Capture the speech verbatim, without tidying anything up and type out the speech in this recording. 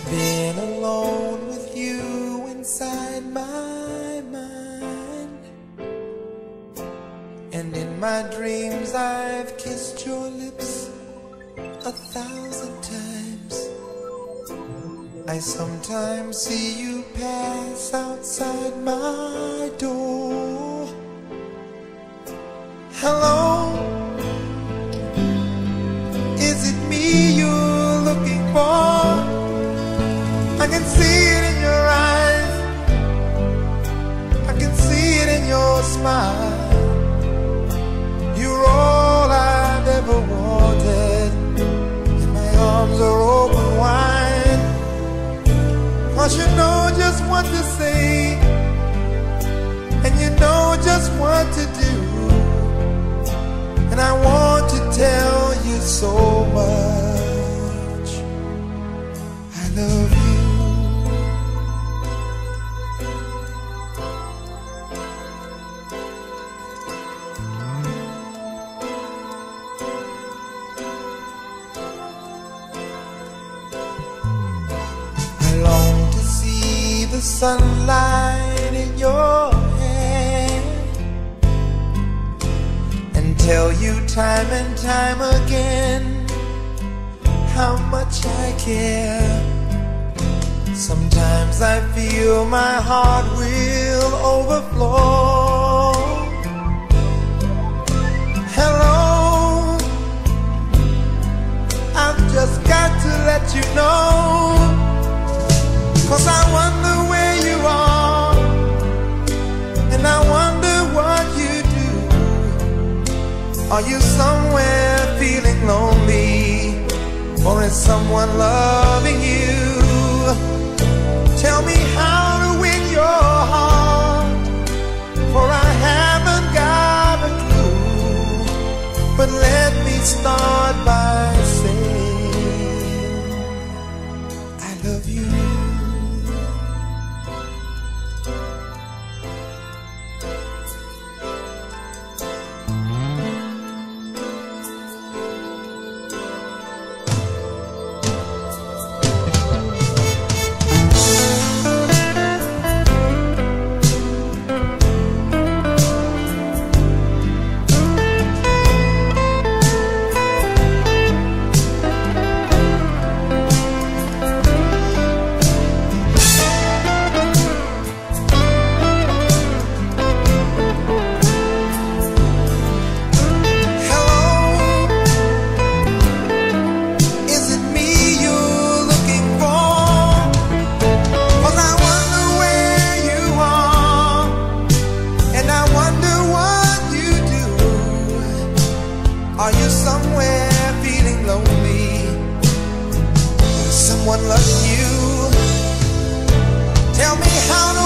been alone with you inside my mind, and in my dreams I've kissed your lips a thousand times. I sometimes see you pass outside my door. Hello, is it me you're looking for? I can see it in your eyes, I can see it in your smile. You're all I've ever wanted, and my arms are open wide. 'Cause you know just what to say, and you know just what to do, and I want to tell you so much I love you. The sunlight in your hair, and tell you time and time again how much I care. Sometimes I feel my heart will overflow. Hello, I've just got to let you know, 'cause I wonder where you are, and I wonder what you do. Are you somewhere feeling lonely, or is someone loving you? Tell me how to win your heart, for I haven't got a clue. But let me start by saying I love you. Are you somewhere feeling lonely? Does someone love you? Tell me how to